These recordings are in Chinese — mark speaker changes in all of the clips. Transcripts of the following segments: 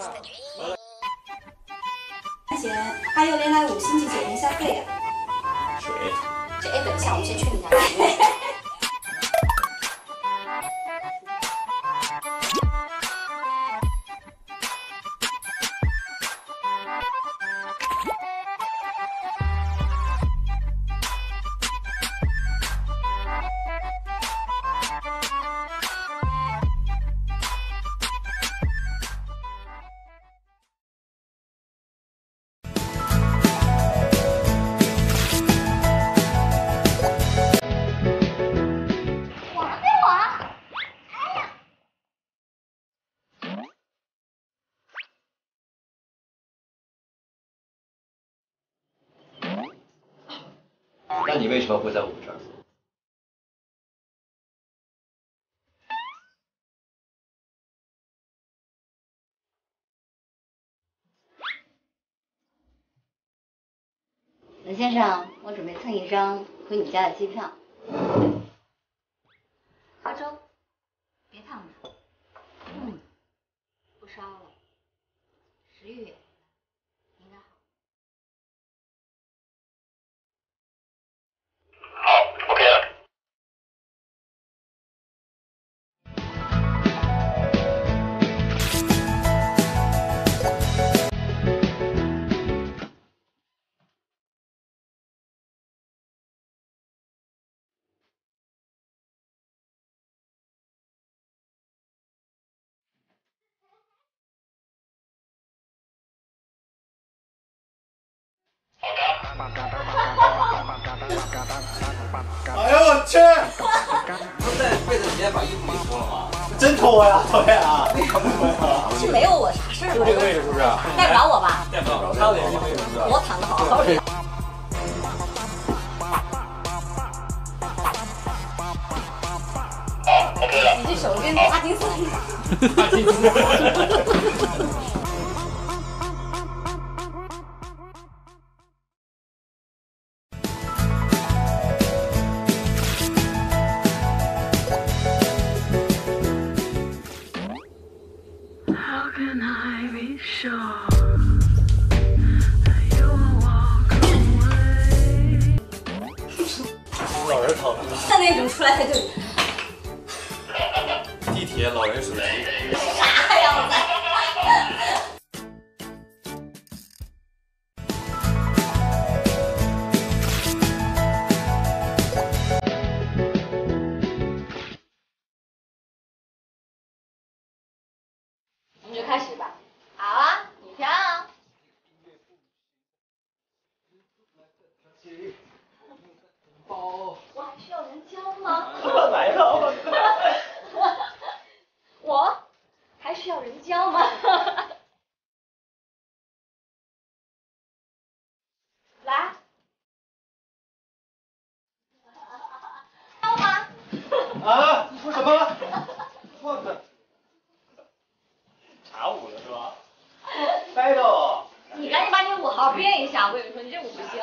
Speaker 1: 钱，还有连来5星级酒店消费啊！
Speaker 2: 谁？
Speaker 1: 这等一下，我们先去你家。
Speaker 2: 那你为什么会在我这儿？
Speaker 3: 冷先生，我准备蹭一张回你家的机票。花粥，别烫着。不烧了。食欲也回来，应该好。
Speaker 2: 好 ，OK 了。
Speaker 4: 哎呦我去！
Speaker 5: 不是在被子里面把衣服给脱了吗？
Speaker 4: 真脱呀，导演啊！为什么脱呀？
Speaker 1: 是没有我啥事儿
Speaker 5: 就这个位置是不是？
Speaker 1: 带不着我吧？
Speaker 5: 带不着，差点这个位置是不是？
Speaker 1: 我躺得好好的。你这手跟帕金森似的。
Speaker 5: 帕金森。
Speaker 6: How can I be sure that you will walk away?
Speaker 5: 老人疼。
Speaker 1: 像那种出来他就
Speaker 5: 地铁老人手机。
Speaker 1: 啥样子？我们就开始吧。好啊，你挑啊。我还需要人教吗？
Speaker 4: 来了。
Speaker 1: 我还需要人教吗？来，教吗？
Speaker 4: 啊！你说什么？我操！查舞了是吧？呆着。
Speaker 1: 你赶紧把你舞好好编一下，我跟你说，你这舞不行。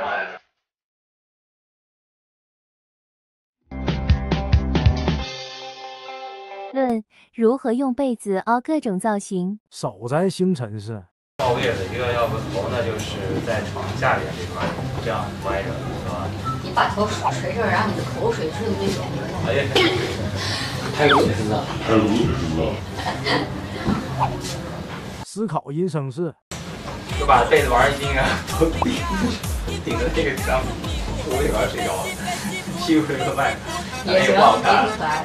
Speaker 7: 论如何用被子凹各种造型。
Speaker 8: 少在星辰市。
Speaker 5: 倒月的一个要不头呢，就是在床下边这块这样歪着，是吧？
Speaker 3: 你把头垂着，然后你的口水顺着眼睛。
Speaker 5: 哎呀，太恶心了，太恶心了。
Speaker 8: 思考人生是。
Speaker 5: 就把被子往上一钉啊，头顶着这个上，我也要睡着了，屁股这个外，
Speaker 3: 也行，
Speaker 5: 不好看。
Speaker 3: 挺可爱的。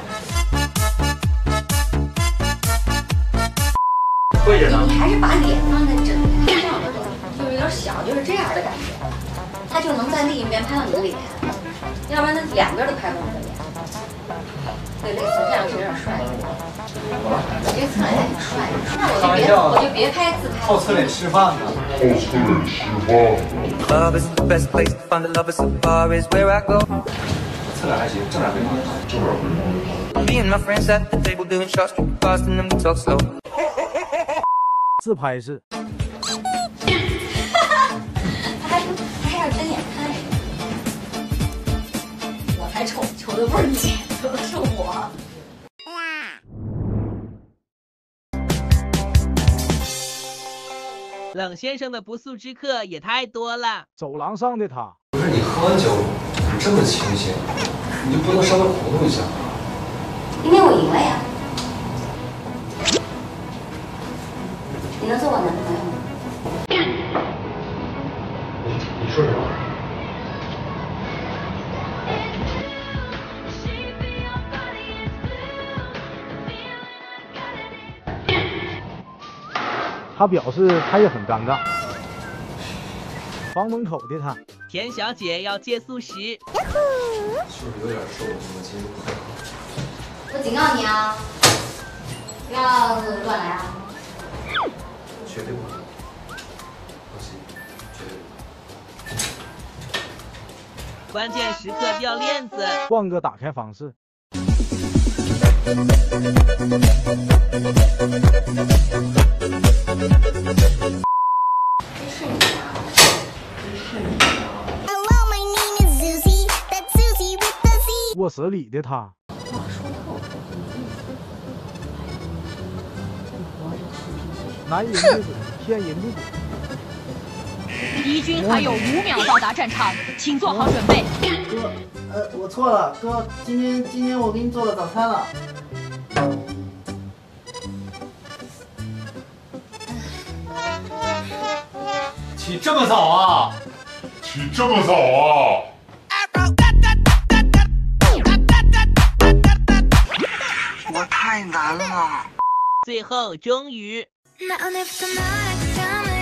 Speaker 5: 跪着呢。
Speaker 3: 你还是把脸放在枕头上的，就是有点小，就是这样的感觉，它就能在另一边拍到你的脸，要不然它两边都拍不到你的脸。对，类似这样是有点帅的。你这侧脸挺帅的，那我就别拍自拍。
Speaker 4: 靠侧脸吃饭呢。侧脸还行，正脸没关系。
Speaker 9: Me and my friends at the table doing shots, drinking fast, and then we talk slow.
Speaker 8: 自拍是。
Speaker 1: 他还让睁眼看谁？我才丑，丑的不是你，丑的是我。
Speaker 10: 冷先生的不速之客也太多了。
Speaker 8: 走廊上的他，
Speaker 2: 不是你喝完酒，你这么清醒，你就不能稍微活动一下？
Speaker 3: 因为我赢了呀。你能做我男朋友吗？
Speaker 2: 你说什么？
Speaker 8: 他表示他也很尴尬。房门口的他，
Speaker 10: 田小姐要戒素食，
Speaker 2: 是不是有点受我今天不太好？
Speaker 3: 我警告你啊，不要乱来啊！
Speaker 2: 绝对不会，放心，绝对不会。
Speaker 10: 关键时刻掉链子。
Speaker 8: 换个打开方式。卧室里的他，男人的嘴，骗人的嘴。
Speaker 11: 敌军还有5秒到达战场，请做好准备。
Speaker 12: 哥，我错了，哥，今天我给你做了早餐了。
Speaker 5: 起这么早啊！
Speaker 13: 起这么早啊！
Speaker 9: 我太难了。
Speaker 10: 最后终于。